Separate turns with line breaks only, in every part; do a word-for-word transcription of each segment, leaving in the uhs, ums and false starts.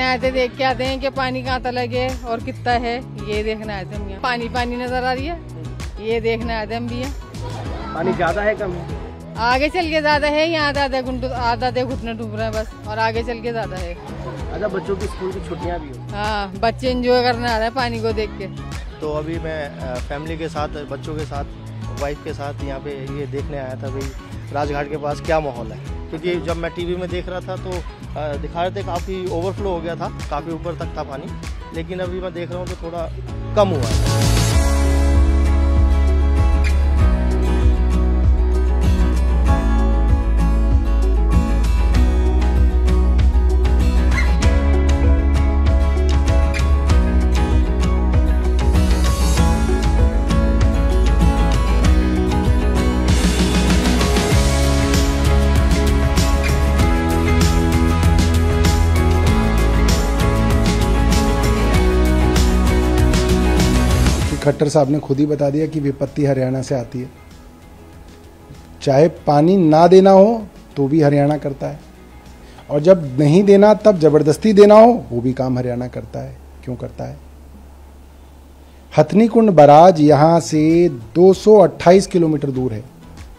आए थे, देख के आते हैं कि पानी कहाँ तक लगे और कितना है, ये देखना आए थे हम यहाँ। पानी पानी नजर आ रही है, ये देखना आए थे हम भी यहाँ।
पानी ज्यादा है कम है?
आगे चल के ज्यादा है, यहाँ आधा घुटने आधा आधे घुटने डूब रहे हैं बस, और आगे चल के ज्यादा है।
अच्छा, बच्चों की स्कूल की छुट्टियां भी हो?
हाँ, बच्चे एंजॉय करने आ रहे हैं पानी को देख के।
तो अभी मैं फैमिली के साथ, बच्चों के साथ, वाइफ के साथ यहाँ पे ये देखने आया था भाई राजघाट के पास क्या माहौल है। क्योंकि जब मैं टीवी में देख रहा था तो दिखा रहे थे काफ़ी ओवरफ्लो हो गया था, काफ़ी ऊपर तक था पानी, लेकिन अभी मैं देख रहा हूँ तो थोड़ा कम हुआ है।
खट्टर साहब ने खुद ही बता दिया कि विपत्ति हरियाणा से आती है। चाहे पानी ना देना हो तो भी हरियाणा करता है, और जब नहीं देना तब जबरदस्ती देना हो वो भी काम हरियाणा करता है। क्यों करता है? हथनी कुंड बराज यहां से दो सौ अट्ठाईस किलोमीटर दूर है।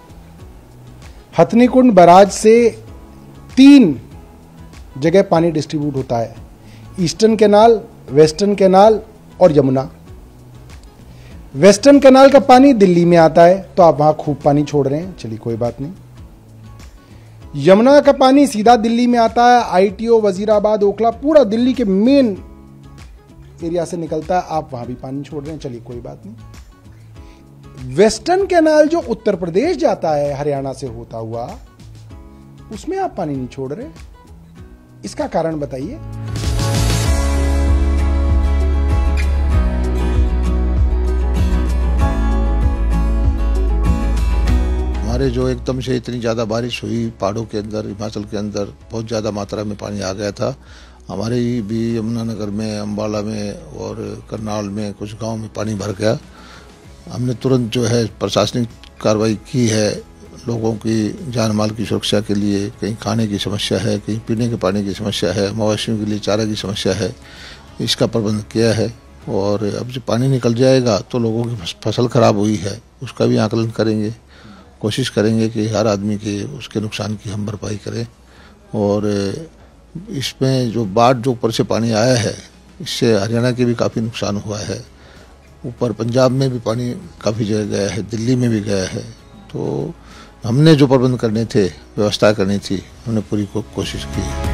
हथनी कुंड बराज से तीन जगह पानी डिस्ट्रीब्यूट होता है, ईस्टर्न कैनाल, वेस्टर्न कैनाल और यमुना। वेस्टर्न कैनाल का पानी दिल्ली में आता है तो आप वहां खूब पानी छोड़ रहे हैं, चलिए कोई बात नहीं। यमुना का पानी सीधा दिल्ली में आता है, आईटीओ, वजीराबाद, ओखला, पूरा दिल्ली के मेन एरिया से निकलता है, आप वहां भी पानी छोड़ रहे हैं, चलिए कोई बात नहीं। वेस्टर्न कैनाल जो उत्तर प्रदेश जाता है हरियाणा से होता हुआ, उसमें आप पानी नहीं छोड़ रहे, इसका कारण बताइए।
हमारे जो एकदम से इतनी ज़्यादा बारिश हुई पहाड़ों के अंदर, हिमाचल के अंदर बहुत ज़्यादा मात्रा में पानी आ गया था। हमारे भी यमुनानगर में, अम्बाला में और करनाल में कुछ गांव में पानी भर गया। हमने तुरंत जो है प्रशासनिक कार्रवाई की है, लोगों की जान माल की सुरक्षा के लिए। कहीं खाने की समस्या है, कहीं पीने के पानी की समस्या है, मवेशियों के लिए चारा की समस्या है, इसका प्रबंध किया है। और अब जब पानी निकल जाएगा तो लोगों की फसल खराब हुई है उसका भी आकलन करेंगे, कोशिश करेंगे कि हर आदमी के उसके नुकसान की हम भरपाई करें। और इसमें जो बाढ़ जो ऊपर से पानी आया है, इससे हरियाणा के भी काफ़ी नुकसान हुआ है। ऊपर पंजाब में भी पानी काफ़ी जगह गया है, दिल्ली में भी गया है। तो हमने जो प्रबंध करने थे, व्यवस्था करनी थी, हमने पूरी को कोशिश की।